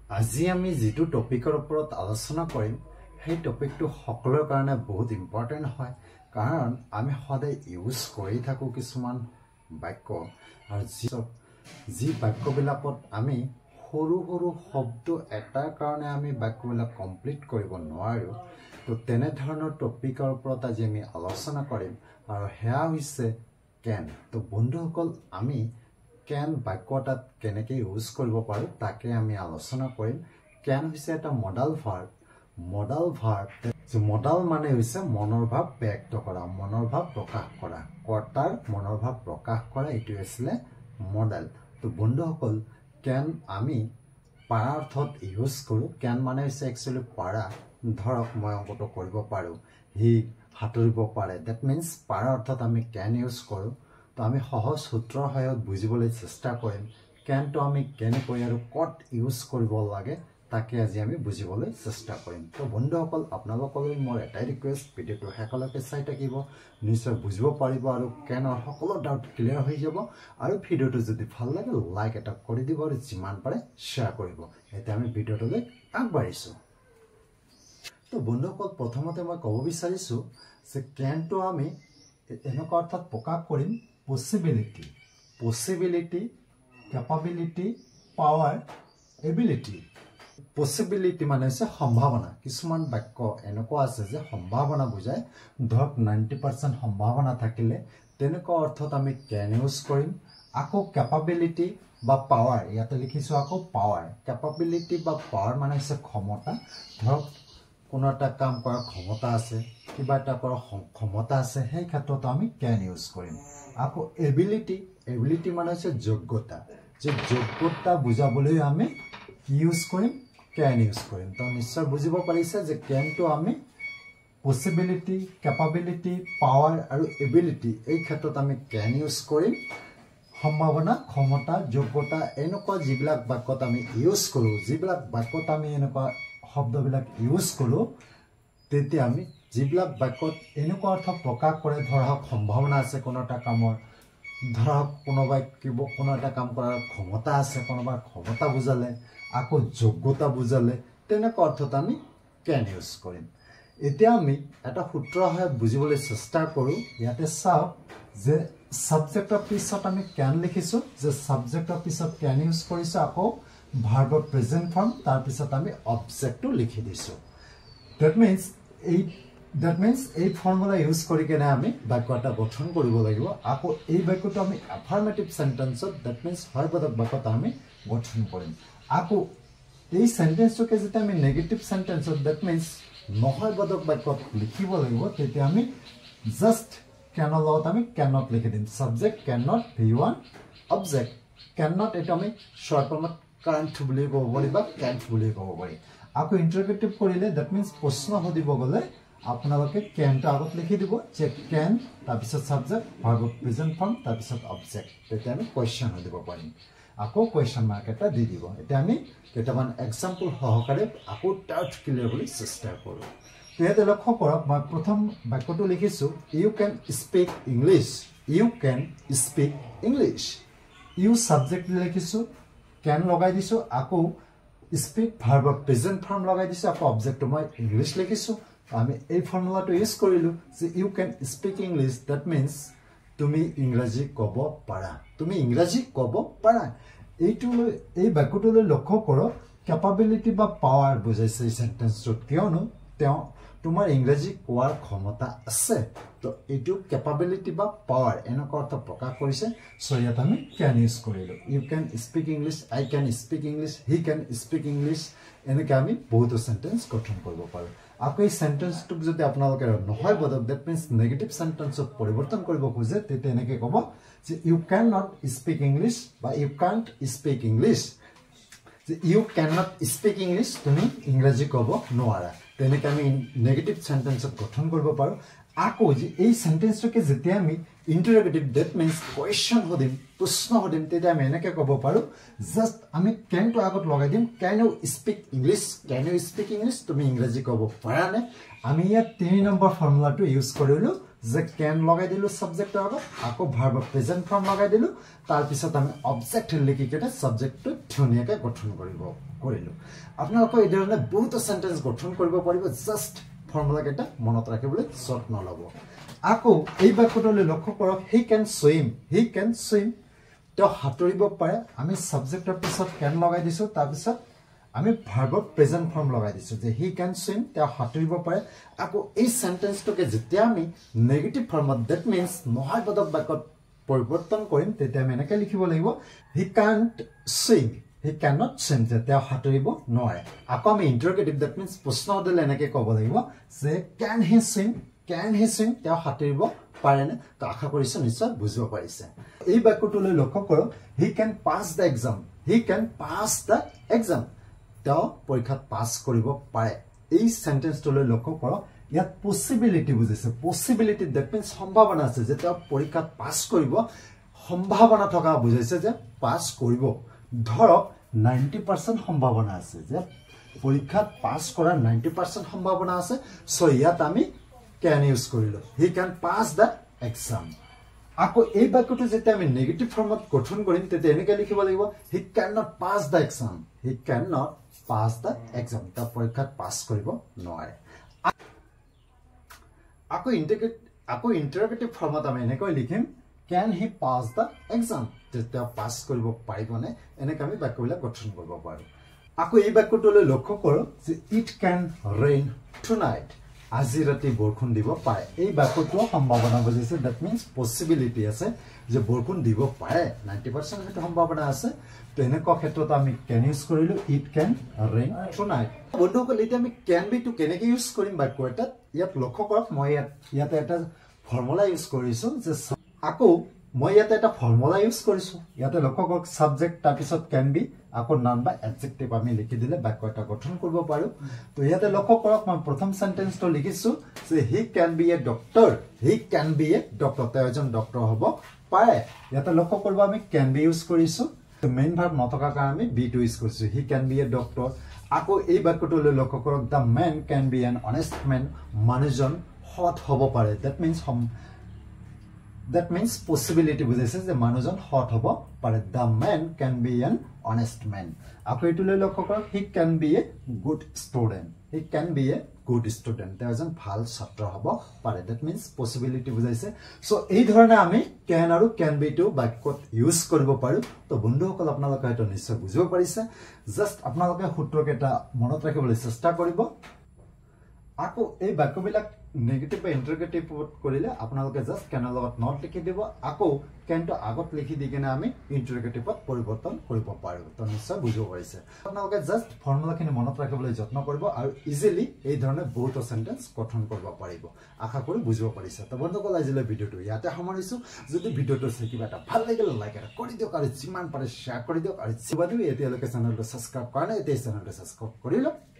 আজি আমি যেটো টপিকৰ ওপৰত আলোচনা কৰিম সেই টপিকটো সকলৰ কাৰণে বহুত ইম্পৰ্টেন্ট হয় কাৰণ আমি সদায় ইউজ কৰি থাকো কিছুমান বাক্য আৰু যি বাক্যবিলাকত আমি সৰু সৰু শব্দ এটাৰ কাৰণে আমি বাক্যবিলাক কমপ্লিট কৰিব নোৱাৰো তো তেনে ধৰণৰ টপিকৰ ওপৰত আজি আমি আলোচনা কৰিম আৰু হেয়া হৈছে কেন তো বন্ধুসকল আমি কেন বাক্যটাত কেনেকৈ ইউজ কৰিব পাৰো তাকে আমি আলোচনা কৰিম কেন হৈছে এটা মডাল ভাৰ্ব যে মডাল মানে হৈছে মনৰ ভাৱ ব্যক্ত কৰা মনৰ ভাৱ প্ৰকাশ কৰা কৰ্তাৰ মনৰ ভাৱ প্ৰকাশ কৰা এটো আছিল মডেল তো বন্ধুসকল কেন আমি পাৰা অৰ্থত ইউজ কৰো কেন মানে হৈছে একচুয়ালি পাৰা ধৰক মই অংকটো কৰিব পাৰো হি হাতৰিব পাৰে দ্যাট মিন্স পাৰা অৰ্থত আমি কেন ইউজ কৰো তো আমি সহজ সূত্ৰৰ সহায়ত বুজিবলৈ চেষ্টা কৰিম কেনটো আমি কেনেকৈ আৰু কত ইউজ কৰিব লাগে তাকে আজি আমি বুজিবলৈ চেষ্টা কৰিম তো বন্ধুসকল আপোনালোকলৈ মোৰ এটাই ৰিকুৱেষ্ট ভিডিওটো শেষলৈকে চাই থাকিব নিশ্চয় বুজিব পাৰিব আৰু কেনৰ সকলো ডাউট ক্লিয়াৰ হৈ যাব আৰু ভিডিওটো যদি ভাল লাগে লাইক এটা কৰি দিব আৰু যিমান পাৰে শ্বেয়াৰ কৰিব এতিয়া আমি ভিডিওটোলৈ আগবাঢ়িছো তো বন্ধুসকল প্ৰথমতে মই ক'ব বিচাৰিছো যে কেনটো আমি এনেকুৱা অৰ্থত প্ৰকাশ কৰিম possibility capability power ability possibility মানে হৈছে সম্ভাৱনা কিছুমান বাক্য এনেকুৱা আছে যে সম্ভাৱনা বুজায় ধৰক 90% সম্ভাৱনা থাকিলে তেনেকুৱা অৰ্থত আমি can ইউজ কৰিম আকৌ capability বা power ইয়াতে লিখিছো আকৌ power capability বা power মানে হৈছে ক্ষমতা ধৰক কোনো এটা কাম কৰাৰ ক্ষমতা আছে কিবা এটা কৰাৰ ক্ষমতা আছে সেই ক্ষেত্ৰত আমি can ইউজ কৰিম আকৌ এবিলিটি মানে হৈছে যোগ্যতা যে যোগ্যতা বুজাবলৈ আমি কি ইউজ কৰিম can ইউজ কৰিম তো নিশ্চয় বুজিব পাৰিছে যে can টো আমি possibility capability power আৰু ability এই ক্ষেত্ৰত আমি can ইউজ কৰিম সম্ভাৱনা ক্ষমতা যোগ্যতা এনেকুৱা যিবিলাক বাক্যত আমি ইউজ কৰো যিবিলাক বাক্যত আমি এনেকুৱা শব্দবিলাক ইউজ কৰো তেতিয়া আমি যিবিলাক বাক্যত এনেকুৱা অৰ্থ প্ৰকাশ কৰে ধৰক সম্ভাৱনা আছে কোনো এটা কামৰ ধৰক কোনো এটা কাম কৰাৰ ক্ষমতা আছে কোনোবা ক্ষমতা বুজালে আকৌ যোগ্যতা বুজালে তেনেকুৱা অৰ্থত আমি can ইউজ কৰিম এতিয়া আমি এটা সূত্ৰৰ সহায়ত বুজিবলৈ চেষ্টা কৰো ইয়াতে চাওক যে সাবজেক্টৰ পিছত আমি can লিখিছো যে সাবজেক্টৰ পিছত can ইউজ কৰিছো আকৌ ভাৰ্বৰ প্ৰেজেন্ট ফৰ্ম তাৰ পিছত আমি অবজেক্টটো লিখি দিছো that means এই ফৰ্মুলা ইউজ কৰি কেনে আমি বাক্য এটা গঠন কৰিব লাগিব আকৌ এই বাক্যটো আমি এফাৰ্মেটিভ সেন্টেন্সত that means হয়বোধক বাক্যত আমি গঠন কৰিম আকৌ এই সেন্টেন্সটোকে যেতিয়া আমি নেগেটিভ সেন্টেন্সত that means নহয়বোধক বাক্যত লিখিব লাগিব তেতিয়া আমি জাস্ট cannot লগত আমি cannot লিখি দিম subject cannot v1 object cannot এটা আমি শর্ট ফর্মত can't বুলি ক'ব পাৰি বা can't বুলি ক'ব পাৰি আকৌ ইন্টাৰগেটিভ কৰিলে that means প্ৰশ্ন সুধিব গলে আপোনালোকে can টো আগত লিখি দিব যে can তাৰ পিছত সাবজেক্ট ভাৰ্ব প্ৰেজেন্ট ফৰ্ম তাৰ পিছত অবজেক্ট তেতিয়া আমি কোৱেশ্চন সুধিব পাৰিম আকৌ কোৱেশ্চন মাৰ্ক এটা দি দিব এতিয়া আমি কেইটামান এক্সাম্পল সহকাৰে আকৌ ডাউট ক্লিয়াৰ কৰিবলৈ চেষ্টা কৰো ইয়াতে লক্ষ্য কৰক মই প্ৰথম বাক্যটো লিখিছো you can speak english you subject লিখিছো can লগাই দিছো আকৌ speak ভাৰ্ব প্ৰেজেন্ট ফৰ্ম লগাই দিছো আকৌ অবজেক্টটো মই ইংলিশ লিখিছো আমি এই ফৰ্মুলাটো ইউজ কৰিলো যে you can speak english that means তুমি ইংৰাজী ক'ব পাৰা এই বাক্যটোলৈ লক্ষ্য কৰক ক্যাপাবিলিটি বা পাৱাৰ বুজাইছে এই সেন্টেন্সটোত কিয়নো তোমাৰ ইংৰাজী কোৱাৰ ক্ষমতা আছে তো এটো ক্যাপাবিলিটি বা পাৱাৰ এনেকুৱা অৰ্থ প্ৰকাশ কৰিছে সো ইয়াত আমি can ইউজ কৰিলো you can speak english I can speak english he can speak english এনেকৈ আমি বহুত সেন্টেন্স গঠন কৰিব পাৰো আকৌ এই সেন্টেন্সটো যদি আপোনালোকে নহয় বদল that means নেগেটিভ সেন্টেন্সত পৰিৱৰ্তন কৰিব খোজে তেতিয়া এনেকৈ ক'ব যে you cannot speak english বা you can't speak english যে you cannot speak english তুমি ইংৰাজী ক'ব নোৱাৰা তেনেকৈ আমি নেগেটিভ সেন্টেন্সত গঠন কৰিব পাৰো আকৌ যে এই সেন্টেন্সটোকে যেতিয়া আমি ইন্টাৰগেটিভ that means কোৱেশ্চন হদিম প্ৰশ্ন হদিম তেতিয়া আমি এনেকৈ ক'ব পাৰো জাস্ট আমি can টো আগত লগাই দিম can you speak english তুমি ইংৰাজী ক'ব পাৰানে আমি ইয়াত 3 নম্বৰ ফৰ্মুলাটো ইউজ কৰিলো যে can লগাই দিলো সাবজেক্টৰ আগত আকৌ ভাৰ্ব প্ৰেজেন্ট ফৰ্ম লগাই দিলো তাৰ পিছত আমি অবজেক্ট লিখি কেটা সাবজেক্টটো ধুনিয়াকৈ গঠন কৰিলো আপোনালোকে এই ধৰণে বহুত সেন্টেন্স গঠন কৰিব পাৰিব জাস্ট ফৰ্মুলা কেটা মনত ৰাখিবলৈ যত্ন ল'ব আকৌ এই বাক্যটোলৈ লক্ষ্য কৰক he can swim তেওঁ সাঁতুৰিব পাৰে আমি সাবজেক্টৰ পিছত can লগাই দিছো তাৰ পিছত আমি ভাৰ্ব প্ৰেজেন্ট ফৰ্ম লগাই দিছো যে he can swim তেওঁ সাঁতুৰিব পাৰে আকৌ এই সেন্টেন্সটোকে যেতিয়া আমি নেগেটিভ ফৰ্মত দ্যাট মিন্স নহয়বোধক বাক্যত পৰিৱৰ্তন কৰিম তেতিয়া আমি এনেকৈ লিখিব লাগিব he can't swim he cannot swim যে তেওঁ সাঁতুৰিব নোৱাৰে আকৌ আমি ইন্টাৰগেটিভ দ্যাট মিন্স প্ৰশ্ন দিলে এনেকৈ ক'ব লাগিব যে can he swim তেওঁ সাঁতুৰিব পাৰেনে তো আশা কৰিছো নিশ্চয় বুজিব পাৰিছে এই বাক্যটোলৈ লক্ষ্য কৰক he can pass the exam তেওঁ পৰীক্ষাত পাস কৰিব পাৰে এই সেন্টেন্সটোলৈ লক্ষ্য কৰক ইয়াত পসিবিলিটি বুজিছে পসিবিলিটি দ্যাট মিন্স সম্ভাৱনা আছে যে তেওঁ পৰীক্ষাত পাস কৰিব সম্ভাৱনা থকা বুজাইছে যে পাস কৰিব ধৰক 90% সম্ভাৱনা আছে যে পৰীক্ষাত পাস কৰাৰ 90% সম্ভাৱনা আছে সো ইয়াত আমি can ইউজ কৰিলো he can pass the exam আকৌ এই বাক্যটো যেতিয়া আমি নেগেটিভ ফৰ্মত গঠন কৰিম তেতিয়া এনেকৈ লিখিব লাগিব he cannot pass the exam তা পৰীক্ষাত পাস কৰিব নোৱাৰে আকৌ ইন্টাৰগেটিভ ফৰ্মত আমি এনেকৈ লিখিম can he pass the exam তেতিয়া পাস কৰিব পাৰিবনে এনেকৈ আমি বাক্যবিলাক গঠন কৰিব পাৰো আকৌ এই বাক্যটোলৈ লক্ষ্য কৰক যে it can rain tonight আজি ৰাতি বৰষুণ দিব পাৰে এই বাক্যটো সম্ভাৱনা বুজিছে দ্যাট মিন্স পসিবিলিটি আছে যে বৰষুণ দিব পাৰে 90% এটা সম্ভাৱনা আছে তো এনেকুৱা ক্ষেত্ৰত আমি can ইউজ কৰিলো it can rain tonight বন্ধুসকল এতিয়া আমি can be টো কেনেকৈ ইউজ কৰিম বাক্য এটাত ইয়াত লক্ষ্য কৰক মই ইয়াতে এটা ফৰ্মুলা ইউজ কৰিছো যে আকৌ মই ইয়াতে এটা ফৰ্মুলা ইউজ কৰিছো ইয়াতে লক্ষ্য কৰক সাবজেক্ট তাৰ পিছত can be আকৌ নাউন বা এডজেক্টিভ আমি লিখি দিলে বাক্য এটা গঠন কৰিব পাৰো তো ইয়াতে লক্ষ্য কৰক মই প্ৰথম সেন্টেন্সটো লিখিছো যে he can be a doctor তেওঁ এজন ডক্টৰ হ'ব পাৰে ইয়াতে লক্ষ্য কৰিব আমি can be ইউজ কৰিছো তো মেইন ভাৰ্ব নথকা কাৰণে আমি be টো ইউজ কৰিছো he can be a doctor আকৌ এই বাক্যটোলৈ লক্ষ্য কৰক the man can be an honest man মানুহজন সৎ হ'ব পাৰে that means possibility বুজাইছে যে মানুহজন সৎ হ'ব পাৰে the man can be an honest man আকৌ এটোলৈ লক্ষ্য কৰক he can be a good student তেওঁ এজন ভাল ছাত্ৰ হ'ব পাৰে that means possibility বুজাইছে সো এই ধৰণে আমি can আৰু can be টো বাক্যত ইউজ কৰিব পাৰো তো বন্ধুসকল আপোনালোকে এটা নিশ্চয় বুজিব পাৰিছে জাস্ট আপোনালোকে সূত্ৰকেইটা মনত ৰাখিবলৈ চেষ্টা কৰিব আকৌ এই বাক্যবিলাক নেগেটিভ বা ইন্টাৰগেটিভ কৰিলে আপোনালোকে জাস্ট can লগত নট লিখি দিব আকৌ can টো আগত লিখি দি কেনে আমি ইন্টাৰগেটিভত পৰিৱৰ্তন কৰিব পাৰো তো নিশ্চয় বুজিব পাৰিছে আপোনালোকে জাস্ট ফৰ্মুলাখিনি মনত ৰাখিবলৈ যত্ন কৰিব আৰু ইজিলি এই ধৰণে বহুত সেন্টেন্স গঠন কৰিব পাৰিব আশা কৰি বুজিব পাৰিছে তো বন্ধুসকল আজিলৈ ভিডিওটো ইয়াতে সামৰিছো যদি ভিডিওটো চাই কিবা এটা ভাল লাগিলে লাইক এটা কৰি দিয়ক আৰু যিমান পাৰে শ্বেয়াৰ কৰি দিয়ক আৰু এতিয়ালৈকে চেনেলটো সাবস্ক্ৰাইব কৰা নাই এতিয়া চেনেলটো সাবস্ক্ৰাইব কৰি লওক